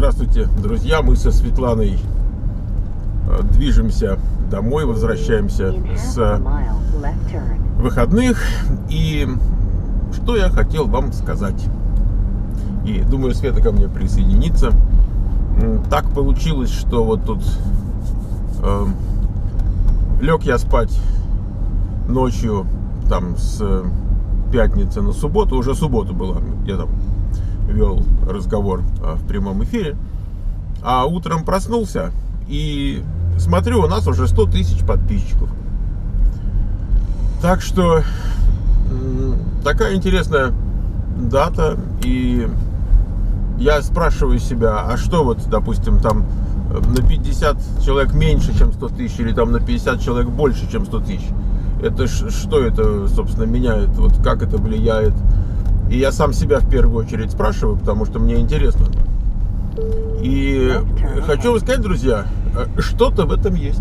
Здравствуйте, друзья! Мы со Светланой движемся домой, возвращаемся с выходных. И что я хотел вам сказать. И думаю, Света ко мне присоединится. Так получилось, что вот тут лег я спать ночью там с пятницы на субботу. Уже суббота была, я там вел разговор в прямом эфире. А утром проснулся и смотрю, у нас уже 100 тысяч подписчиков. Так что такая интересная дата. И я спрашиваю себя, а что вот, допустим, там на 50 человек меньше, чем 100 тысяч, или там на 50 человек больше, чем 100 тысяч? Это что это, собственно, меняет? Вот как это влияет? И я сам себя в первую очередь спрашиваю, потому что мне интересно. И хочу вам сказать, друзья, что-то в этом есть.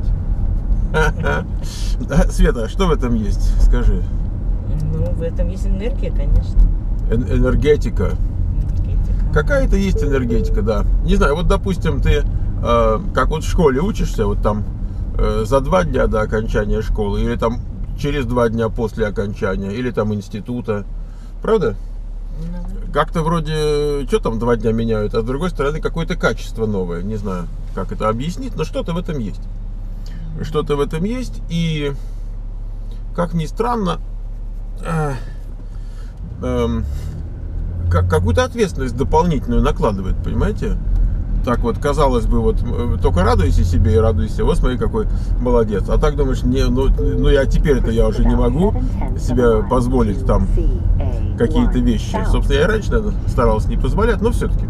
Света, что в этом есть? Скажи. Ну, в этом есть энергия, конечно. Энергетика. Какая-то есть энергетика, да. Не знаю, вот, допустим, ты как вот в школе учишься, вот там за 2 дня до окончания школы, или там через 2 дня после окончания, или там института. Правда? Как-то вроде, что там 2 дня меняют, а с другой стороны какое-то качество новое. Не знаю, как это объяснить, но что-то в этом есть. Что-то в этом есть. И, как ни странно, какую-то ответственность дополнительную накладывает, понимаете? Так вот, казалось бы, вот только радуйся себе и радуйся, вот смотри, какой молодец. А так думаешь, ну я теперь-то я уже не могу себе позволить там какие-то вещи. Собственно, я и раньше, наверное, старался не позволять, но все-таки.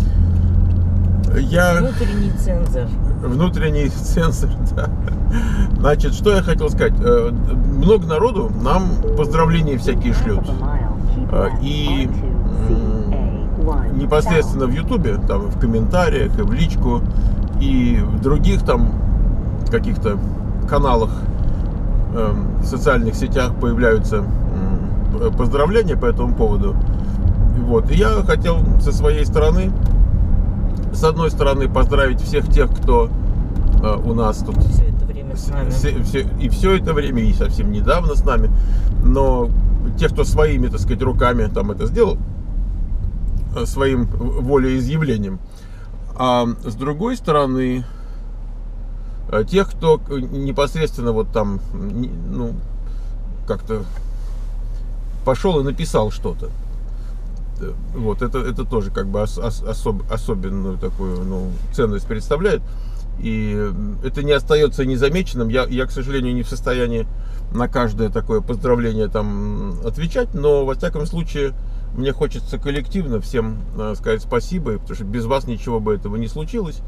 Внутренний цензор. Внутренний цензор, да. Значит, что я хотел сказать. Много народу нам поздравления всякие шлют. И непосредственно в Ютубе, там в комментариях, и в личку, и в других там каких-то каналах, в социальных сетях появляются поздравления по этому поводу. Вот. И я хотел со своей стороны, с одной стороны, поздравить всех тех, кто у нас тут все это время с нами. И все это время, и совсем недавно с нами, но тех, кто своими, так сказать, руками там это сделал, своим волеизъявлением. А с другой стороны, тех, кто непосредственно вот там, ну, как-то пошел и написал что-то. Вот, это тоже как бы особенную такую, ну, ценность представляет. И это не остается незамеченным. Я, к сожалению, не в состоянии на каждое такое поздравление там отвечать, но во всяком случае мне хочется коллективно всем сказать спасибо, потому что без вас ничего бы этого не случилось.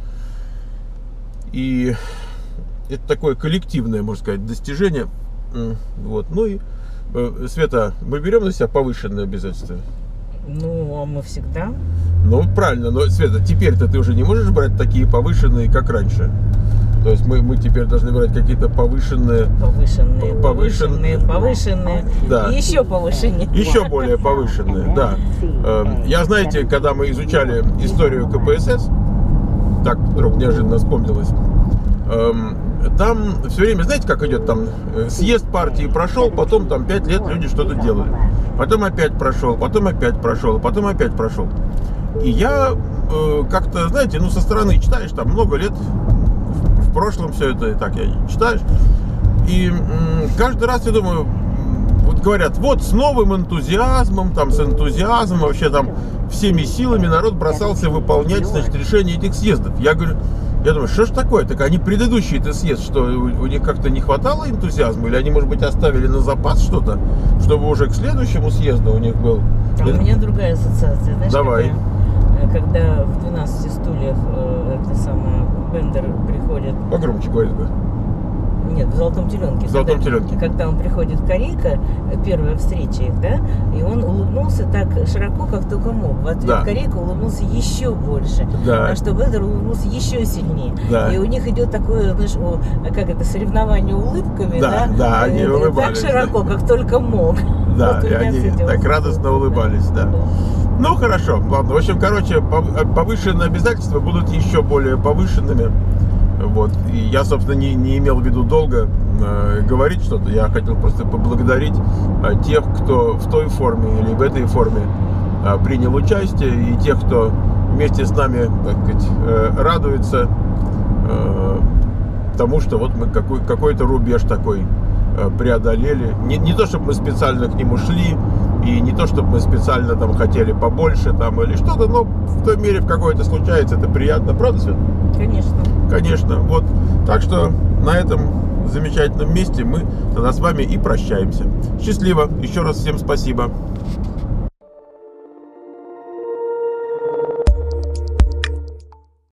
И это такое коллективное, можно сказать, достижение. Вот. Ну и, Света, мы берем на себя повышенные обязательства? Ну, а мы всегда. Ну, правильно, но, Света, теперь-то ты уже не можешь брать такие повышенные, как раньше. То есть мы теперь должны брать какие-то повышенные, да. И еще повышенные. Еще более повышенные, да. Я, знаете, когда мы изучали историю КПСС, так вдруг неожиданно вспомнилось, там все время, знаете, как идет, там съезд партии прошел, потом там 5 лет люди что-то делали. Потом опять прошел, потом опять прошел, потом опять прошел. И я как-то, знаете, ну со стороны читаешь, там много лет в прошлом все это, и так я читаешь. И каждый раз я думаю, вот говорят, вот с новым энтузиазмом, там с энтузиазмом, вообще там всеми силами народ бросался выполнять, значит, решения этих съездов. Я думаю, что ж такое? Так они предыдущий-то съезд, что у них как-то не хватало энтузиазма? Или они, может быть, оставили на запас что-то, чтобы уже к следующему съезду у них был? А у меня другая ассоциация. Знаешь, давай. Когда в 12 стульях это самое, Бендер приходит. Погромче говорит. Нет, в «Золотом теленке». В «Золотом теленке». Когда он приходит Корейка, первая встреча их, да, и он улыбнулся так широко, как только мог. В ответ Да. Корейка улыбнулся еще больше. Да. А что Ведер улыбнулся еще сильнее. Да. И у них идет такое, знаешь, как это, соревнование улыбками, Да, да? да, они улыбались, так широко, как только мог. Да, Вот у и меня с они этим так вот радостно было, улыбались, да. Ну, хорошо, ладно. В общем, повышенные обязательства будут еще более повышенными. Вот. И я, собственно, не имел в виду долго говорить что-то. Я хотел просто поблагодарить тех, кто в той форме или в этой форме принял участие, и тех, кто вместе с нами, так сказать, радуется тому, что вот мы какой-то рубеж такой преодолели. Не то, чтобы мы специально к нему шли, и не то, чтобы мы специально там хотели побольше там или что-то, но в той мере, в какой это случается, это приятно. Правда, Свет? Конечно. Конечно. Вот. Так что на этом замечательном месте мы тогда с вами и прощаемся. Счастливо. Еще раз всем спасибо.